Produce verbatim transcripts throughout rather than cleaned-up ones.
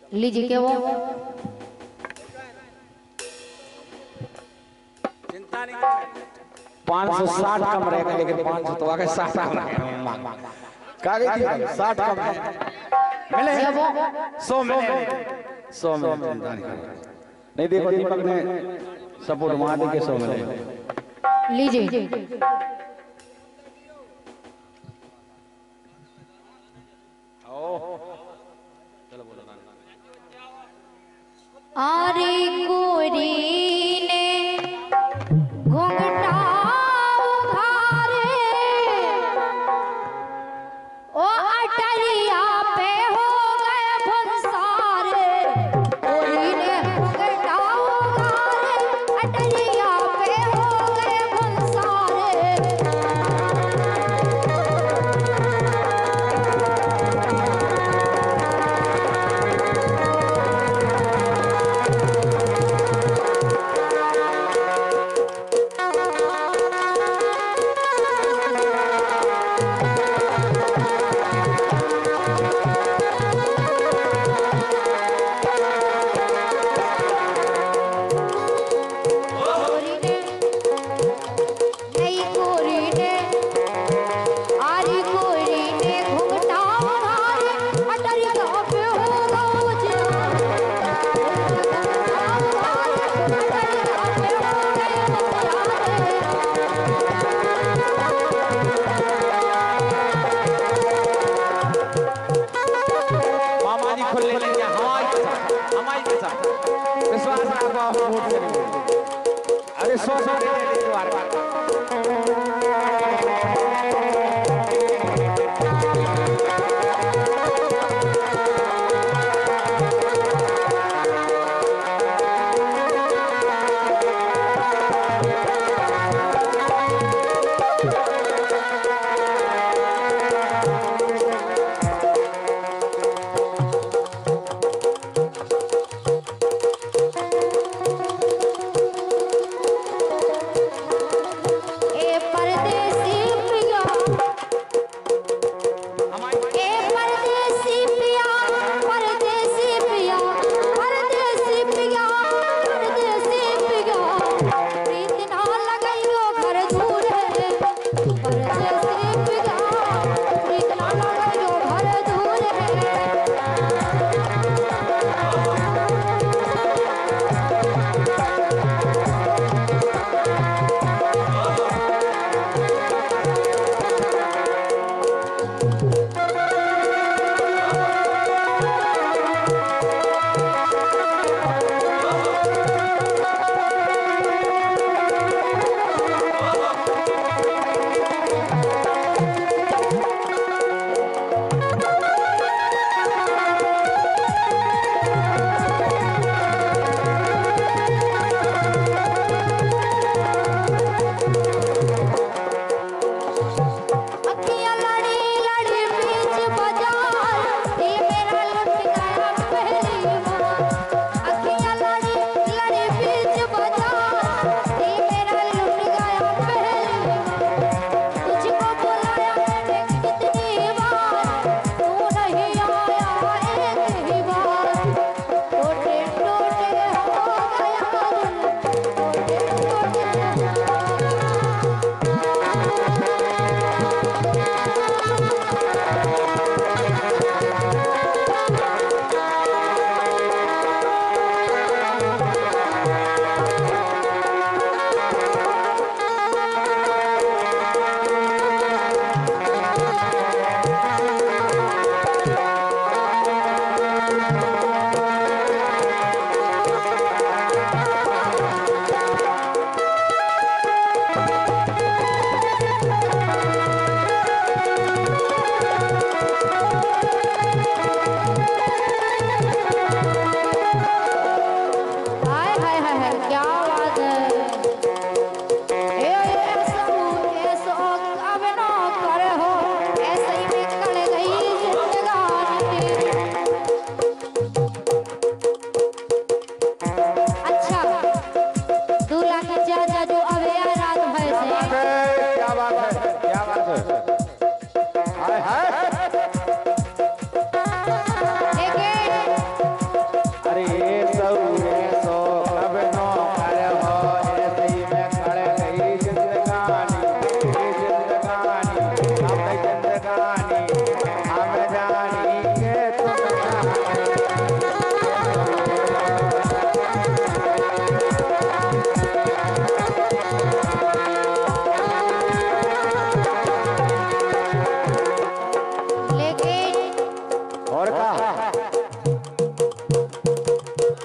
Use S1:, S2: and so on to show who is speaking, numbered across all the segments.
S1: लीजिए क्या वो
S2: चिंता नहीं
S3: पाँच सौ साठ कम रहेगा लेकिन पाँच सौ तो आगे साठ कम रहेगा कागज साठ कम है मिले सौ मिले सौ मिले चिंता नहीं करो नहीं देखो दीपक ने सपोर्ट वहां दे के सौ मिले
S1: लीजिए आरे गोरी ने घुंघटा उघारे ओ अटरिया पे हो गए भंसारे गोरी ने घुंघटा उघारे अटरिया पे हो गए भंसारे
S3: अरे सौ सौ दे दे दो बार
S1: ए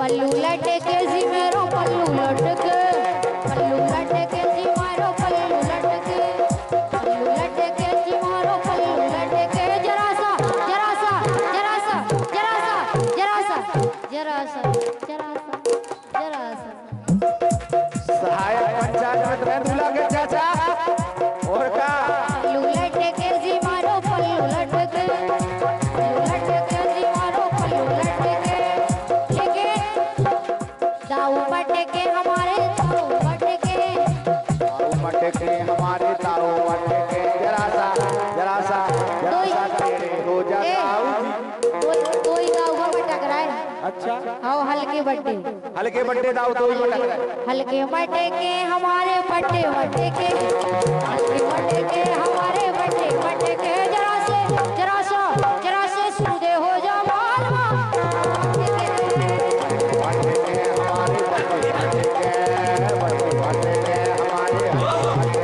S1: पल्लू लटके जी मेरो पल्लू लटके, पल्लू लटके जी मारो पल्लू लटके, पल्लू लटके जी मारो पल्लू लटके। जरा सा जरा सा जरा सा जरा सा जरा सा जरा सा जरा सा जरा सा
S3: सहायक पंचायत में दूल्हा के चाचा और का
S1: पल्लू लटके जी मारो पल्लू लटके, पल्लू लटके जी मारो पल्लू लटके। लेके दाऊ पटके हमारे दाऊ पटके,
S3: ताऊ मटके हमारे ताऊ मटके। जरा सा जरा सा जरा सा तेरे रोजा
S1: ए,
S3: ताऊ जी।
S1: कोई कोई दाऊ का पटक रहा है।
S3: अच्छा
S1: हाँ हल्के बट्टे,
S3: हल्के बट्टे दाऊ तो ही मटक रहे।
S1: हल्के मटके हमारे पट्टे मटके, हल्के मटके हमारे पट्टे मटके। जरा से जरा सा जरा से सूदे हो जा मालवा
S3: मटके हमारे बट्टे मटके, बट्टे मटके हमारे मटके।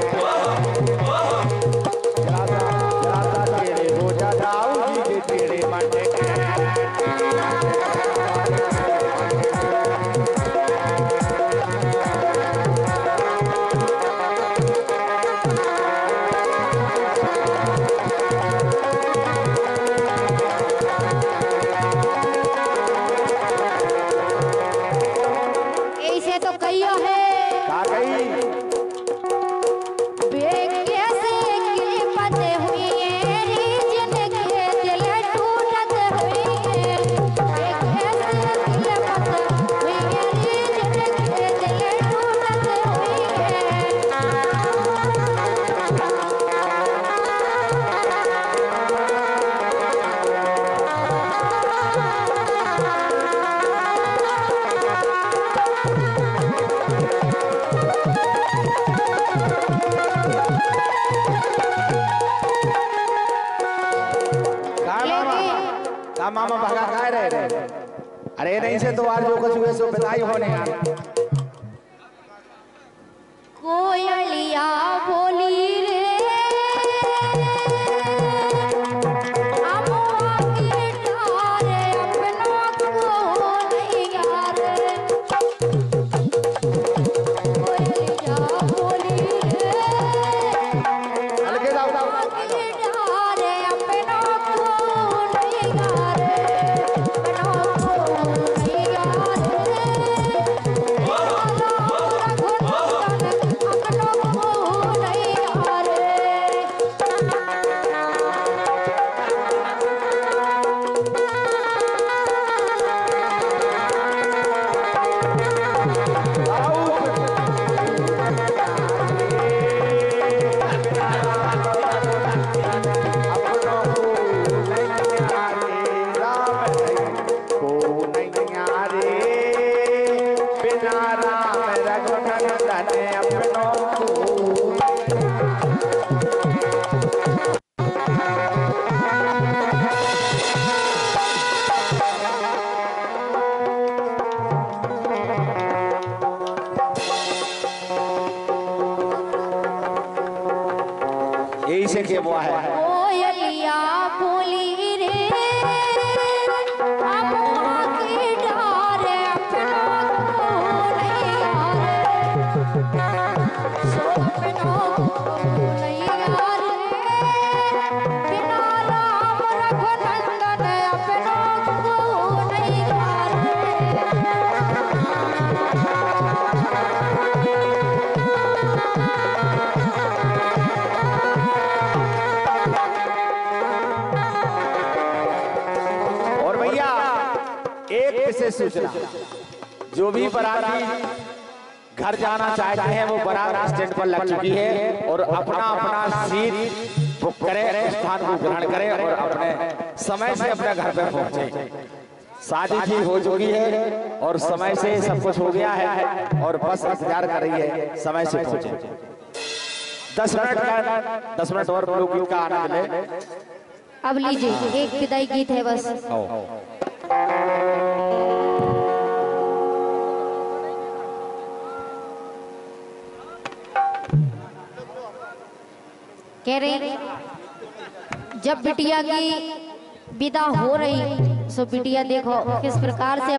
S3: जरा सा जरा सा तेरे रोजा ताऊ जी के तेरे मटके।
S1: ऐसे तो कहियो है
S3: का गई
S1: बेग कैसे किलपत हुई है रीजन के दिल टूटत हुई है। बेग कैसे किलपत हुई है रीजन के दिल टूटत हुई है।
S3: का मामा का मामा भगा काय रहे रे। अरे नहीं से तो आज जो कुछ हुए सो बताई होने यार।
S1: कोयलिया बोली रे अमुआ की डारे अपना को नहीं यारे। कोयलिया बोली रे
S3: हल्के दाऊ
S1: अमुआ की डारे अपना को नहीं यारे, अपना को नहीं यारे।
S3: यही से के बुआ है
S1: कोयलिया बोली रे अमुआ की डारे अपना को नहीं यारे, सो अपना को नहीं यारे। बिना राम रघुनंदन अपना को नहीं यारे।
S3: और भैया एक विशेष सूचना, जो भी बाराती घर जाना चाहते हैं वो बारात स्टैंड पर लग चुकी है और अपना अपना सीट बुक करें, स्थान को ग्रहण करें और अपने समय से अपने घर पे पहुंचे। शादी भी हो चुकी है और समय से सब कुछ हो गया है और बस इंतजार कर रही है समय से पहुंचे। दस मिनट का दस मिनट और लोकगीत का आनंद ले।
S1: अब लीजिए एक विदाई गीत है बस। कह रहे जब बिटिया की विदा हो रही सो बिटिया देखो किस प्रकार से